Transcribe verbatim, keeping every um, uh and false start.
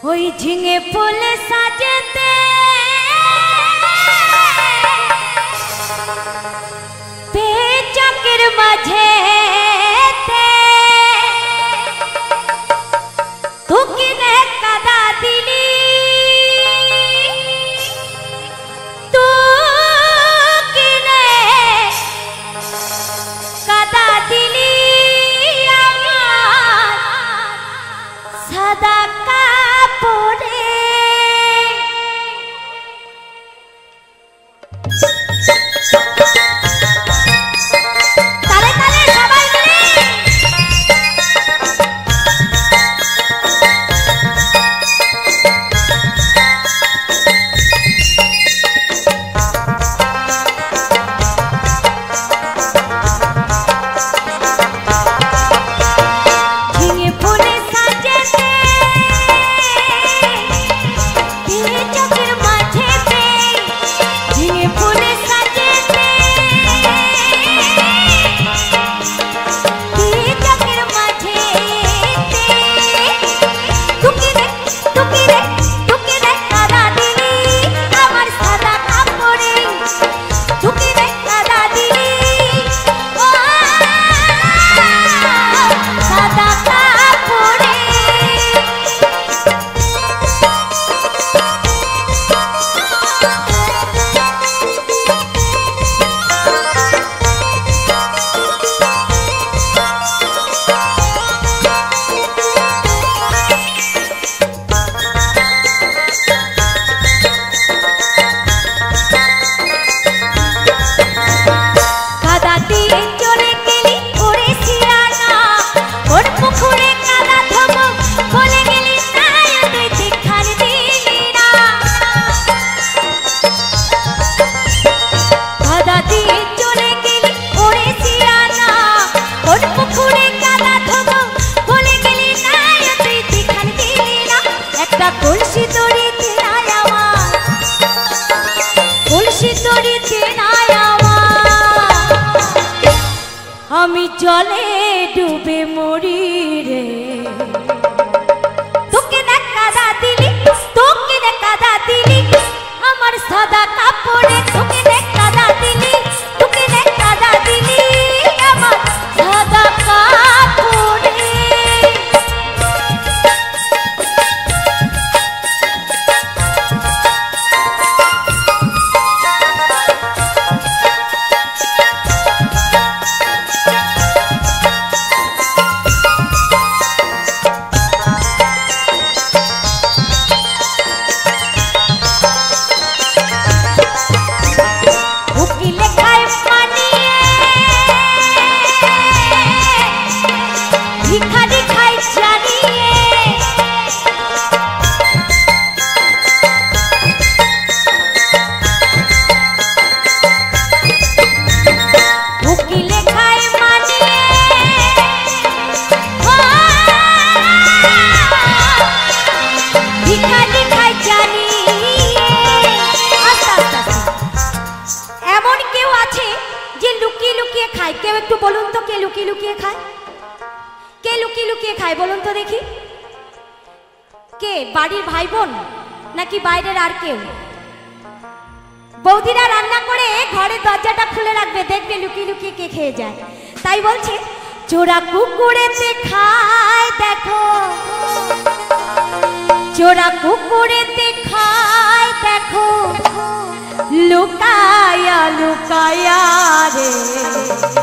ওই ঝিঙে ফুলে সাজেতে পেচকের মাঝে তুকিনে কাদা দিলি তুকিনে কাদা দিলি আমার সাদা কাপড়ে তালে তালে সবাই মিলে আমি জলে ডুবে মরি রে তোকে না কাদা দিলি তোকে না কাদা দিলি আমার সাদা কাপড়ে তোকে না কাদা দিলি তোকে না কাদা দিলি আমার সাদা কাপড়ে কেউ একটু বলুন তো কে লুকিয়ে লুকিয়ে খায় কে লুকিয়ে লুকিয়ে খায় বলুন তো দেখি কে বাড়ির ভাই বোন নাকি বাইরের আর কেউ বৌদিরা রান্না করে ঘরের দরজাটা খুলে রাখবে দেখবে লুকিয়ে লুকিয়ে কে খেয়ে যায় তাই বলছে চোরা কুকুরেতে খায় দেখো চোরা কুকুরেতে খায় দেখো লুকায়া লুকায়া রে